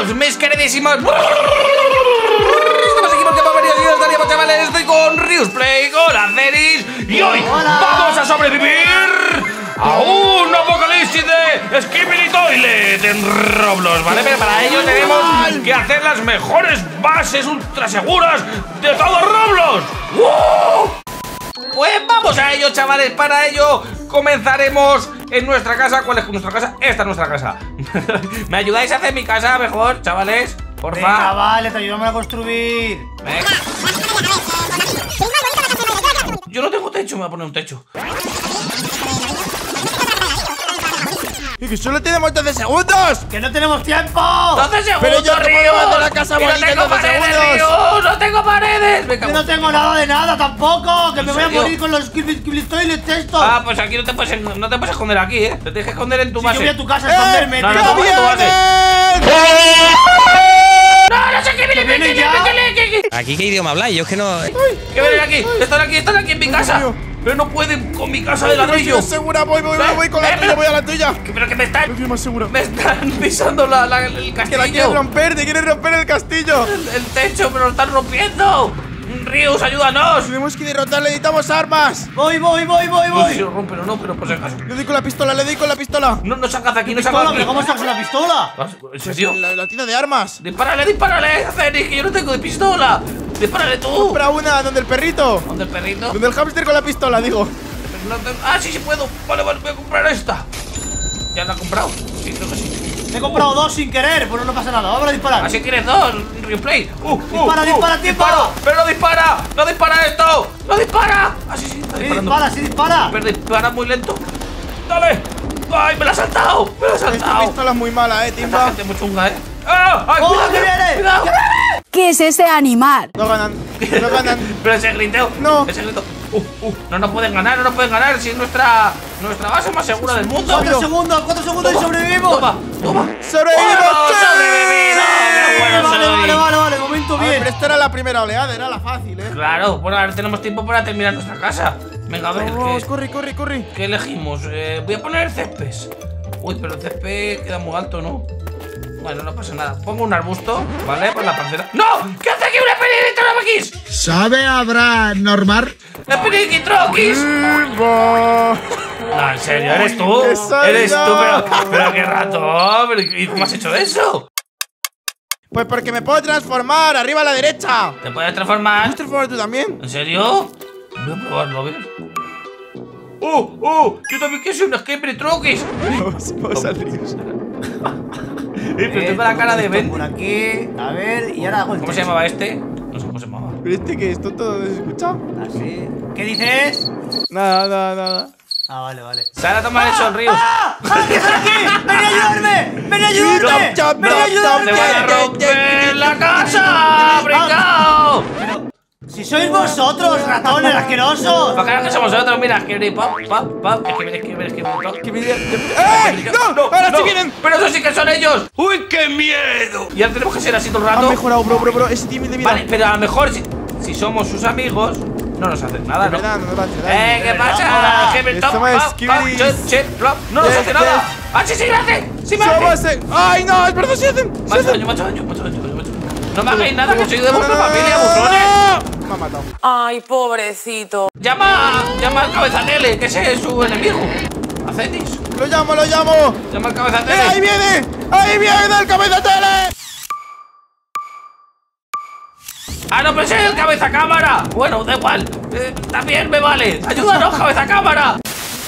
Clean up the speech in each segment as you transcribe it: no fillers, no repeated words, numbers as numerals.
Bienvenidos, mis queridísimos. Estaríamos, chavales, estoy con Riusplay, con Aceris y hoy vamos a sobrevivir a un apocalipsis de Skibidi Toilet en Roblox, ¿vale? Pero para ello tenemos que hacer las mejores bases ultra seguras de todo Roblox. Pues vamos a ello, chavales. Para ello comenzaremos en nuestra casa. ¿Cuál es nuestra casa? Esta es nuestra casa. ¿Me ayudáis a hacer mi casa mejor, chavales? Porfa. Venga, vale, te ayudamos a construir. Venga. Yo no tengo techo, me voy a poner un techo. ¡Y que solo tenemos 12 segundos! ¡Que no tenemos tiempo! 12 segundos, Pero yo te puedo hacer la casa bonita no en tengo 12 paredes, segundos. Ryu, no tengo paredes. Yo no tengo nada de nada tampoco. Que me voy a serio? morir con los Skibidi Toilet estos. Ah, pues aquí no te puedes esconder aquí, Te tienes que esconder en tu Si base. yo voy a tu casa a esconderme, no, tío. no, ¡Que no, no, vienen! No, no sé qué viene, vienen ya. ¿Aquí qué idioma habláis? Yo es que no... Que vienen aquí, están aquí en mi casa. mío. Pero no pueden con mi casa de ladrillo. Estoy segura, voy con la tuya, voy a la tuya. Pero que me No estoy más seguro. están pisando el Que la quieres castillo. romper, te quieres romper el castillo. El techo, pero lo están rompiendo. Rius, ayúdanos. Tenemos que derrotarle, necesitamos armas. Voy. No sé si lo rompen o no, pero por si acaso. Le doy con la pistola, No sacas de aquí, no sacas Pistola, de pero aquí. ¿cómo sacas una pistola? ¿En serio? La tienda de armas. Dispárale, Aceris, que yo no tengo de pistola. Dispárale tú. Compra una donde el perrito. ¿Dónde el perrito? Donde el hámster con la pistola, digo. No tengo- Ah, sí puedo. Vale, voy a comprar esta. ¿Ya la he comprado? Sí, creo que sí. He comprado dos sin querer, pero no pasa nada. Vamos a disparar. Así quieres dos, Replay. Dispara, tiempo. Pero no dispara esto. No dispara. Ah, sí, está disparando. Sí dispara. Pero dispara muy lento. Dale. Ay, me la ha saltado. Esta pistola es muy mala, Esta timba. gente muy chunga, ¡Ah! ¡Ay, ¡Oh, cuidado! que viene! ¡Cuidado! ¿Qué es ese animal? No ganan. Pero ese griteo. No. Ese grito. No nos pueden ganar, Si es nuestra base más segura del mundo. 4 segundos y sobrevivimos. Toma. ¡Sobrevivimos! ¡Hemos sobrevivido! ¡Qué bueno soy! Vale, momento bien. Pero esta era la primera oleada, era la fácil, Claro, bueno, ahora tenemos tiempo para terminar nuestra casa. Venga, a ver, Vamos, corre. ¿qué elegimos? Voy a poner el césped. Uy, pero el césped queda muy alto, ¿no? Bueno, no pasa nada. Pongo un arbusto, ¿vale? Por la parcela. ¡No! ¿Qué hace aquí una periquitroquis? ¿Sabe habrá normal? ¡La periquitroquis! No, en serio, ¿eres tú? ¡Qué salida! Eres tú, pero qué rato. ¿Y cómo has hecho eso? Pues porque me puedo transformar, arriba a la derecha. ¿Te puedes transformar? ¿Puedes transformar tú también? ¿En serio? Voy a probarlo, a ver. ¡Oh! Yo también quiero ser una periquitroquis. Vamos al río. Pero tengo la cara de Ben. Por aquí, a ver, y ahora hago el ¿Cómo se techo. llamaba este? No sé cómo se llamaba. ¿Pero este qué es? ¿Tonto? ¿No se escucha? Así. ¿Qué dices? Nada. Ah, vale. Se ha tomado el sol, Ríos. ¡Ven a ayudarme! ¡Ven a ayudarme! Chop, ¡Ven a ¡Te ayudarme! van a romper la casa! ¡Brincao! Si sois vosotros, ratones asquerosos. Para claro que somos nosotros, mira, que pop. ¡Ey! ¡No! ¡Ahora sí vienen! ¡Pero esos sí que son ellos! ¡Uy, qué miedo! Y ahora tenemos que ser así todo el Han rato. mejorado, bro. Ese team de vida. Vale, pero a lo mejor si somos sus amigos, no nos hacen nada, De ¿no? verdad, no nos va a hacer daño. ¿Qué pasa? Somos Skibidis. No nos hace Yes, nada. yes. ¡Ah, sí, me hace! ¡Sí, me Somos hace! ¡Ay, no! Es verdad, sí hacen. Macho daño. No me hagáis nada, que soy de vuestra familia, buzones. Me ha matado. Ay, pobrecito. Llama al cabezatele, que ese es su enemigo. Acetis. Lo llamo. Llama al cabezatele. ¡Ahí viene! el cabeza tele! ¡Ah, no, pero ese es el cabeza cámara! Bueno, da igual. También me vale. ¡Ayúdanos, cabeza cámara!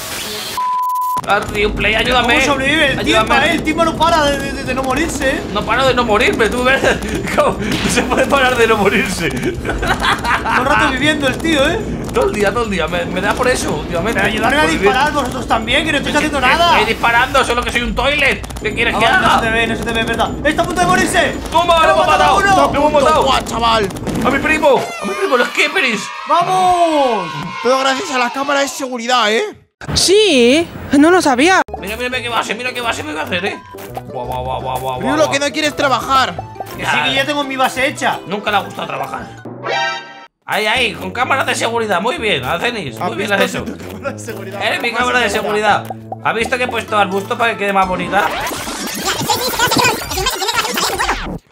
Replay, ayúdame. ¿Cómo sobrevive el tiempo? Ayúdame. El tiempo no para de no morirse. No paro de no morirme, tú ves. ¿Cómo se puede parar de no morirse? Todo el rato viviendo el tío, Todo el día. Me da por eso, últimamente. Pero ayudarme a Por vivir. disparar vosotros también, que no estáis haciendo nada. Estoy disparando, solo que soy un toilet. ¿Qué quieres que No haga? se te ve, verdad. ¡Está a punto de morirse! ¡Toma, lo hemos matado! uno! ¡Lo hemos matado! ¡Guau, chaval! ¡A mi primo, los Skipperis! ¡Vamos! Todo gracias a la cámara de seguridad, Sí, no lo sabía. Mira qué base me voy a hacer, Guau. Río, lo que no quieres trabajar. Que sí, que ya tengo mi base hecha. Nunca le ha gustado trabajar. Ahí, con cámaras de seguridad. Muy bien, Acenis. Muy bien, has hecho. Eres mi cámara de seguridad. ¿Has visto que he puesto arbusto para que quede más bonita?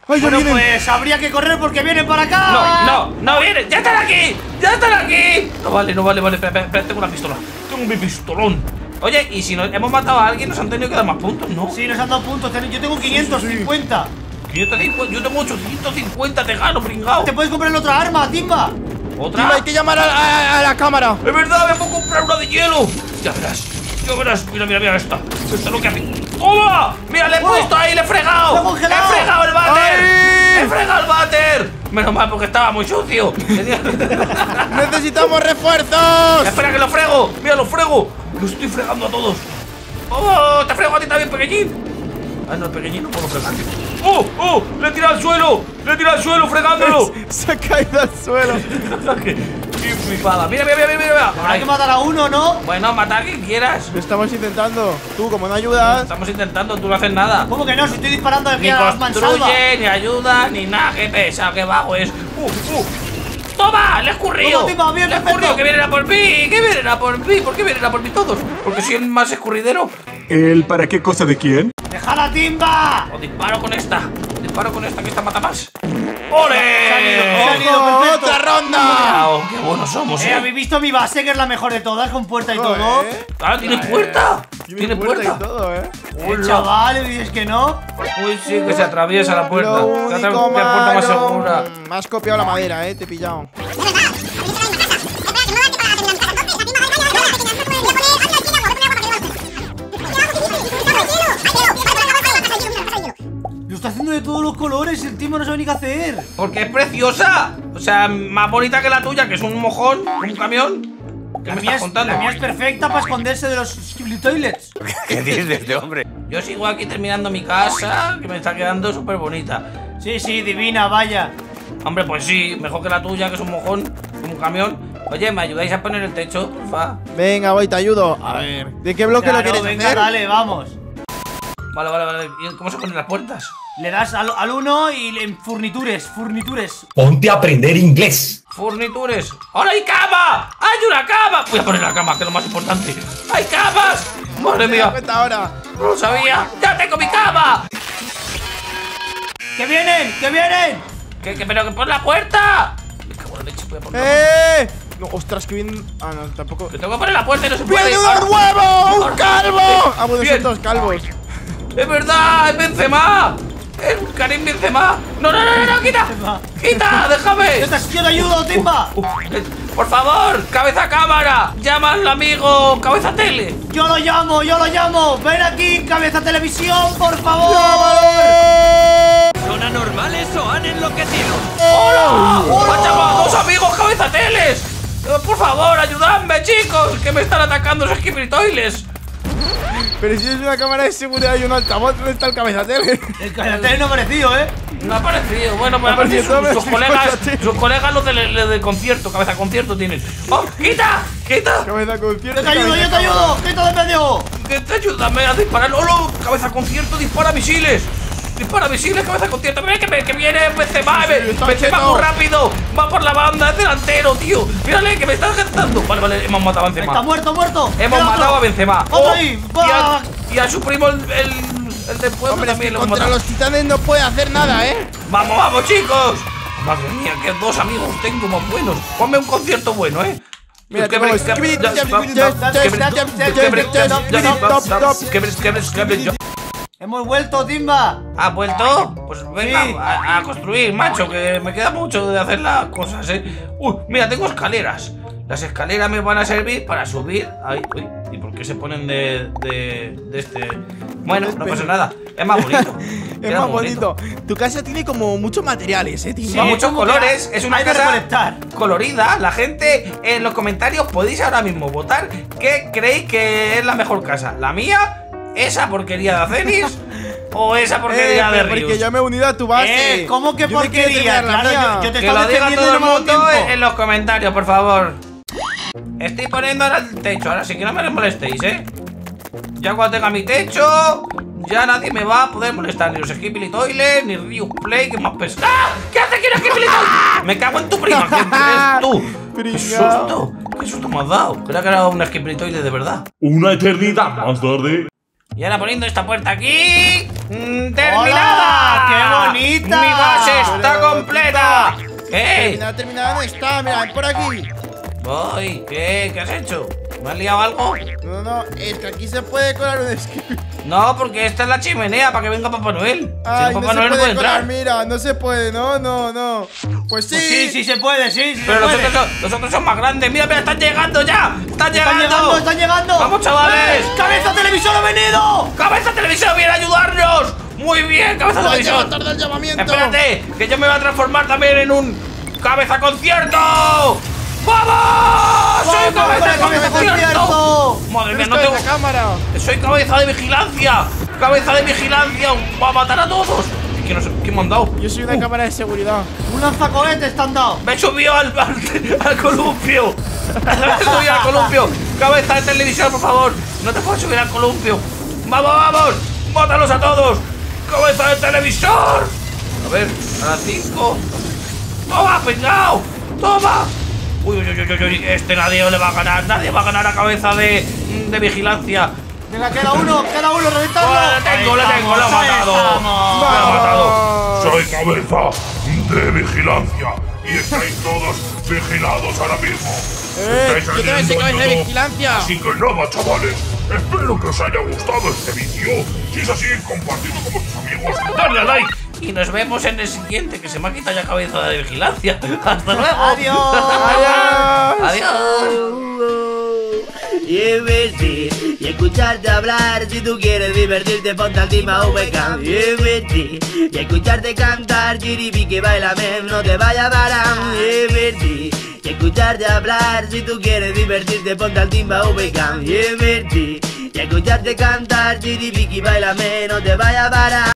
¡Ay, ya Bueno, vienen! pues habría que correr porque vienen para acá. No vienen. ¡Ya están aquí! ¡Ya están aquí! No vale. Espera, tengo una pistola. Tengo mi pistolón. Oye, y si hemos matado a alguien, nos han tenido que dar más puntos, ¿no? Sí, nos han dado puntos. Yo tengo 550. 550, yo tengo 850, te gano, pringao. Te puedes comprar otra arma, Timba. ¿Otra? Timba, hay que llamar a la cámara. Es verdad, me puedo comprar una de hielo. Ya verás. Mira esta. Esta es lo que hace. ¡Toma! Mira, le he puesto ahí, le he fregado. ¡Lo he congelado! ¡He fregado el váter! ¡Ay! ¡He fregado el váter! Menos mal porque estaba muy sucio. ¡Necesitamos refuerzos! Espera que lo frego. Mira, lo frego. Lo estoy fregando a todos. ¡Oh! Te frego a ti también, pequeñín. Ah, no, el pequeñín no puedo fregar. ¡Oh! ¡Le he tirado al suelo! ¡Le he tirado al suelo fregándolo! Se ha caído al suelo. ¡Qué flipada! ¡Mira! Habrá que matar a uno, ¿no? Bueno, mata a quien quieras. Lo estamos intentando. Tú, como no ayudas. Estamos intentando, tú no haces nada. ¿Cómo que no? Si estoy disparando aquí Ni a las mansalvas. construye, ni ayuda, ni nada. ¡Qué pesa, qué bajo es! ¡Toma! ¡Le he escurrido! Toma, Timba, bien, ¡Le he perfecto. escurrido! ¡Que vienen a por mí! ¡Que vienen a por mí! ¿Por qué vienen a por mí todos? Porque soy el más escurridero. ¿El para qué cosa de quién? ¡Déjala, Timba! O disparo con esta. Que esta mata más. ¡Ole! Se han ido, ¡Ojo, perfecto. ¡otra ronda! ¡Oh, qué buenos somos, ¿Habéis visto mi base, que es la mejor de todas, con puerta y todo? ¡Ah, tiene puerta! ¡Tiene puerta! y todo, Hola. Chaval, ¿dices que no? Uy, sí, que se atraviesa la puerta. Lo Que único puerta más malo, segura. me has copiado la madera, te he pillado. Lo está haciendo de todos los colores, el Timba no sabe ni qué hacer. Porque es preciosa. O sea, más bonita que la tuya, que es un mojón, un camión. ¿Qué me estás contando? La mía es perfecta para esconderse de los Skibidi Toilets. ¿Qué dices de hombre? Yo sigo aquí terminando mi casa, que me está quedando súper bonita. Sí, divina, vaya. Hombre, pues sí, mejor que la tuya, que es un mojón, un camión. Oye, ¿me ayudáis a poner el techo, porfa? Venga, voy, te ayudo. A ver, ¿de qué bloque Claro, lo quieres venga, hacer? dale, vamos. Vale. ¿Y cómo se ponen las puertas? Le das al uno y en furnitures. Ponte a aprender inglés. Furnitures. ¡Ahora hay cama! ¡Hay una cama! Voy a poner la cama, que es lo más importante. ¡Hay camas! ¡Madre ¿Te das mía! cuenta ahora? ¡No lo sabía! ¡Ya tengo mi cama! ¡Que vienen! Pero que pon la puerta! Me cago en la leche, voy a poner. No, ostras, que bien. Ah, no, tampoco. Que tengo que poner la puerta y no se puede. ¡Viene un Ahora- huevo! ¡Un ahora- calvo! Ah, bueno, Bien. son dos calvos. ¡Es verdad! ¡Es Benzema! ¡Es Karim Benzema! ¡No! ¡Quita! ¡Quita! ¡Déjame! Yo te ayudo, Timba. ¡Por favor! ¡Cabeza cámara! ¡Llama al amigo Cabeza Tele! Yo lo llamo. Ven aquí, cabeza televisión, por favor. ¿Son anormales o han enloquecido? ¡Hola! ¡Han llamado a dos amigos Cabeza Teles! ¡Por favor, ayudadme, chicos! ¡Que me están atacando los Skibidi Toilets! Pero si es una cámara de seguridad y un altavoz, ¿dónde está el cabezatele? El cabeza no ha aparecido, ¿eh? No ha aparecido. Bueno, pues Ha aparecido todo, sus sí, colegas, Cabeza sus colegas los del concierto, Cabeza Concierto tienen. ¡Oh, quita! Cabeza concierto. Yo te ayudo. ¡Quita de medio! Que te ayúdame a disparar. ¡Hola! Cabeza Concierto dispara misiles. Dispara misiles, Cabeza Concierto. Mira que viene Benzema. está Benzema cheto. muy rápido. Va por la banda, es delantero, tío. Mírale, que me está gestando. Vale, hemos matado a Benzema. Está muerto. Hemos Queda matado a otro. Benzema. Otro ahí. Y a su primo el del pueblo Hombre, es también que lo hemos contra matado. los titanes no puede hacer nada, ¡Vamos, chicos! Madre mía, qué dos amigos tengo más buenos. Ponme un concierto bueno, Mira, Que tenemos Hemos vuelto, Timba. ¿Ha vuelto? Pues venga, Sí. a construir, macho, que me queda mucho de hacer las cosas, Uy, mira, tengo escaleras. Las escaleras me van a servir para subir. Ay, uy, ¿y por qué se ponen de este? Bueno, no pasa nada. Es más bonito. Es Queda más muy bonito. Tu casa tiene como muchos materiales, tío. Sí, muchos como que colores. Es una hay que casa recolectar. colorida. La gente en los comentarios podéis ahora mismo votar qué creéis que es la mejor casa. ¿La mía? ¿Esa porquería de Acenis? ¿O esa porquería de porque Rius? yo me he unido a tu base. ¿Cómo que Yo me quiero porquería? terminar la Claro, mía. yo te Que estaba lo diga defendiendo todo y el no me ha dado mundo tiempo. en los comentarios, por favor. Estoy poniendo ahora el techo. Ahora sí que no me molestéis, Ya cuando tenga mi techo, ya nadie me va a poder molestar. Ni los Skibidi Toilets, ni Rius Play, que más pesado. ¿Qué hace aquí un Skibidi Toilet? Me cago en tu prima. ¿Quién eres tú? ¡Qué Pringao. susto! ¡Qué susto me has dado! Creía que era un Skibidi Toilet de verdad. Una eternidad más tarde. Y ahora poniendo esta puerta aquí. ¡Terminada! ¡Hola! ¡Qué ¡Terminadita! ¡Mi base está completa! ¿Qué? Terminada no está, mira, ven por aquí. Voy, ¿qué has hecho? ¿Me has liado algo? No, es que aquí se puede colar un skip. No, porque esta es la chimenea para que venga Papá Noel. Ay, Si no Papá se Noel no puede puede colar, entrar. mira, no se puede, no. Pues sí. Sí, sí se puede, sí Pero se puede. los otros son más grandes. Mira, están llegando ya. Están llegando. Están llegando. Vamos, chavales. ¡Cabeza Televisor ha venido! ¡Cabeza Televisor viene a ayudarnos! ¡Muy bien, Cabeza No Televisor! llega tarde el llamamiento. Espérate, que yo me voy a transformar también en un Cabeza Concierto. ¡Vamos! ¡Soy Cabeza Concierto! Madre mía, no tengo... la cámara. ¡Soy Cabeza de Vigilancia! ¡Cabeza de Vigilancia! ¡Va a matar a todos! ¿Quién me han dado? Yo soy una cámara de seguridad. Un lanzacohetes te han dado. ¡Me subió al columpio! ¡Me subió al columpio! ¡Cabeza de Televisor, por favor! ¡No te puedes subir al columpio! ¡Vamos! ¡Mátalos a todos! ¡Cabeza de Televisor! A ver, a las 5. ¡Toma, pringao! ¡Toma! Uy, este nadie le va a ganar. Nadie va a ganar a Cabeza de Vigilancia. Venga, queda uno, reventadlo. Lo tengo, lo he matado. Lo he matado. Soy cabeza de vigilancia y estáis todos vigilados ahora mismo. Yo también soy cabeza de vigilancia. Así que nada, chavales. Espero que os haya gustado este vídeo. Si es así, compartidlo con vuestros amigos. Darle a like. Y nos vemos en el siguiente, que se me ha quitado ya Cabeza de Vigilancia. ¡Hasta luego! Adiós. ¡Adiós! Y escucharte hablar. Si tú quieres divertirte, ponte al Team AVK. Y escucharte cantar. Chiripi que bailame, no te vaya a parar. Y escucharte hablar. Si tú quieres divertirte, ponte al Team AVK. Y escucharte cantar. Chiripi que bailame, no te vaya a parar.